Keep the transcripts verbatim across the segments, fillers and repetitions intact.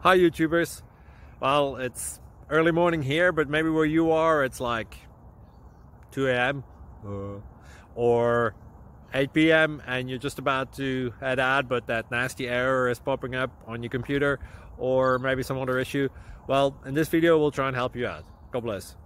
Hi YouTubers. Well, it's early morning here, but maybe where you are it's like two A M uh, or eight P M and you're just about to head out, but that nasty error is popping up on your computer, or maybe some other issue. Well, in this video we'll try and help you out. God bless.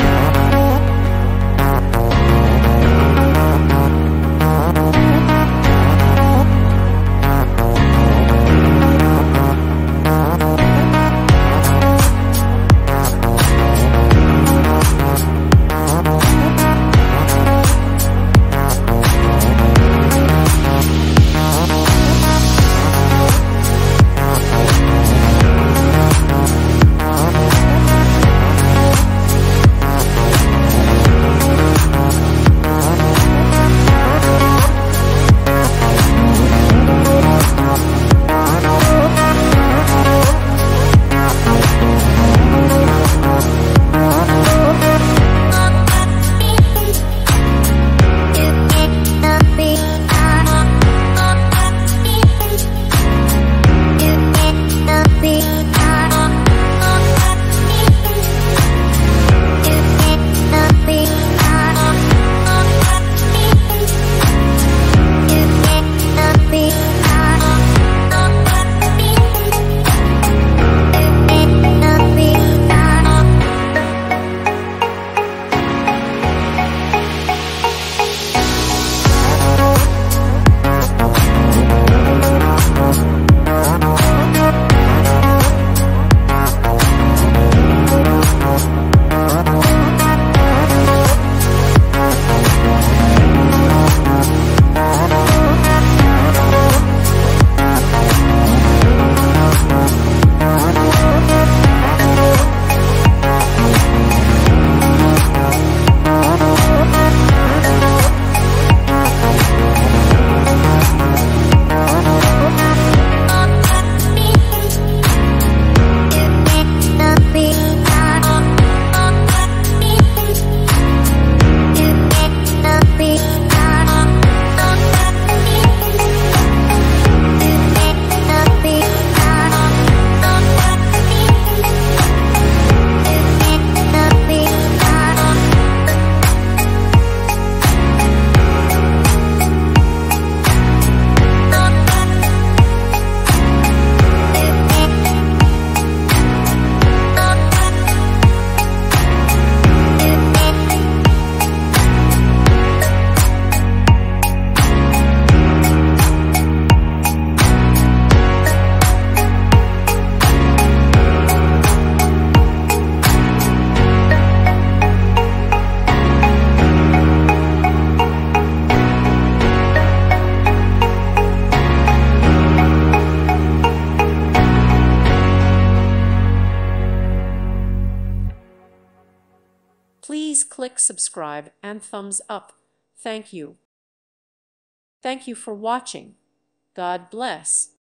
Please click subscribe and thumbs up. Thank you. Thank you for watching. God bless.